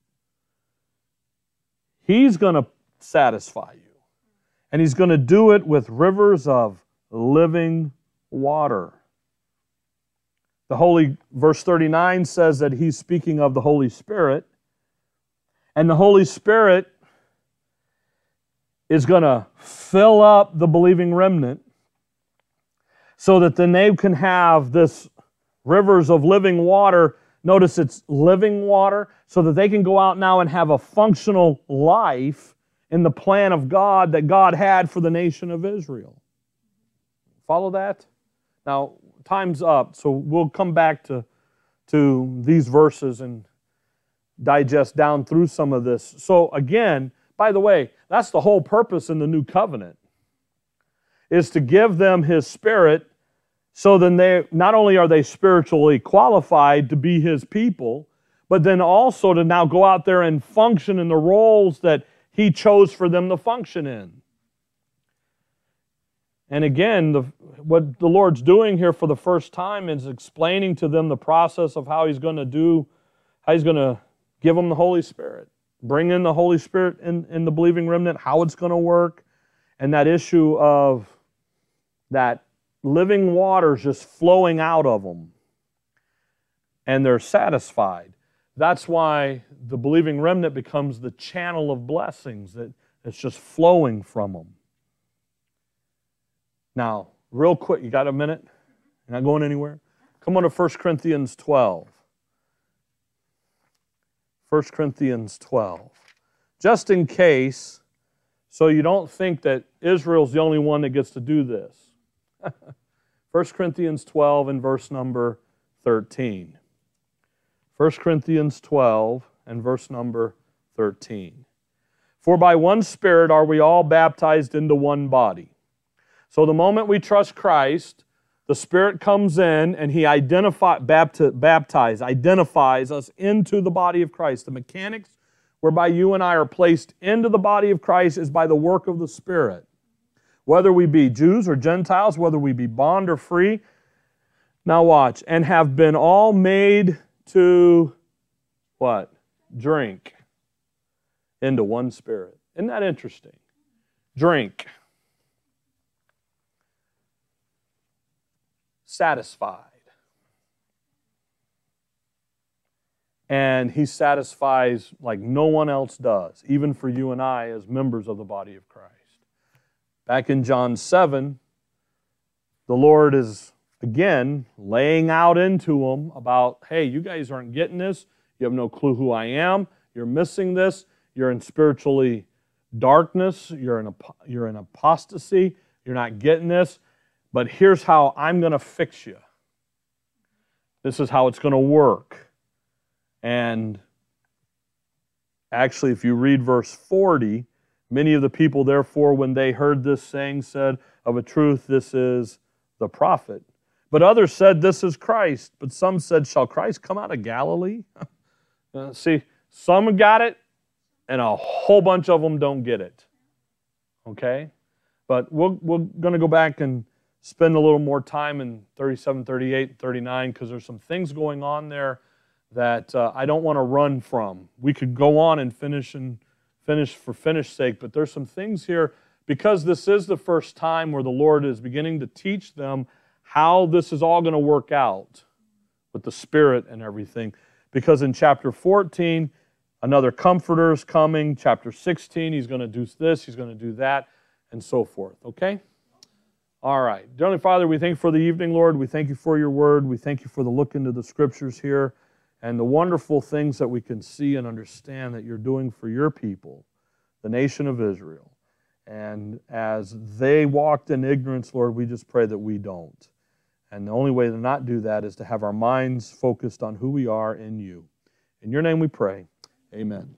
He's going to satisfy you. And He's going to do it with rivers of living water. The Holy, verse thirty-nine says that He's speaking of the Holy Spirit. And the Holy Spirit is going to fill up the believing remnant so that then they can have this rivers of living water. Notice it's living water, so that they can go out now and have a functional life in the plan of God that God had for the nation of Israel. Follow that? Now, time's up, so we'll come back to, to these verses and digest down through some of this. So again, By the way, that's the whole purpose in the new covenant, is to give them His Spirit, so then they not only are they spiritually qualified to be His people, but then also to now go out there and function in the roles that He chose for them to function in. And again, the, what the Lord's doing here for the first time is explaining to them the process of how He's going to do, how He's going to give them the Holy Spirit, bring in the Holy Spirit in, in the believing remnant, how it's going to work, and that issue of that living waters just flowing out of them, and they're satisfied. That's why the believing remnant becomes the channel of blessings that it's just flowing from them. Now, real quick, you got a minute? You're not going anywhere? Come on to First Corinthians twelve. First Corinthians twelve. Just in case, so you don't think that Israel's the only one that gets to do this. First Corinthians twelve and verse number thirteen. First Corinthians twelve and verse number thirteen. For by one Spirit are we all baptized into one body. So the moment we trust Christ, the Spirit comes in and He identify, bapti- baptize, identifies us into the body of Christ. The mechanics whereby you and I are placed into the body of Christ is by the work of the Spirit. Whether we be Jews or Gentiles, whether we be bond or free. Now watch. And have been all made to what? Drink into one Spirit. Isn't that interesting? Drink. Satisfied. And He satisfies like no one else does, even for you and I as members of the body of Christ. Back in John seven, the Lord is, again, laying out into them about, hey, you guys aren't getting this. You have no clue who I am. You're missing this. You're in spiritually darkness. You're in, you're in apostasy. You're not getting this. But here's how I'm going to fix you. This is how it's going to work. And actually, if you read verse forty, many of the people, therefore, when they heard this saying, said, of a truth, this is the prophet. But others said, this is Christ. But some said, shall Christ come out of Galilee? uh, see, some got it, and a whole bunch of them don't get it. Okay? But we're, we're going to go back and spend a little more time in thirty-seven, thirty-eight, thirty-nine, because there's some things going on there that uh, I don't want to run from. We could go on and finish and finish for finish sake, but there's some things here, because this is the first time where the Lord is beginning to teach them how this is all going to work out with the Spirit and everything. Because in chapter fourteen, another Comforter is coming. Chapter sixteen, He's going to do this, He's going to do that, and so forth. Okay? All right. Dear Heavenly Father, we thank you for the evening, Lord. We thank you for your word. We thank you for the look into the Scriptures here and the wonderful things that we can see and understand that you're doing for your people, the nation of Israel. And as they walked in ignorance, Lord, we just pray that we don't. And the only way to not do that is to have our minds focused on who we are in you. In your name we pray. Amen.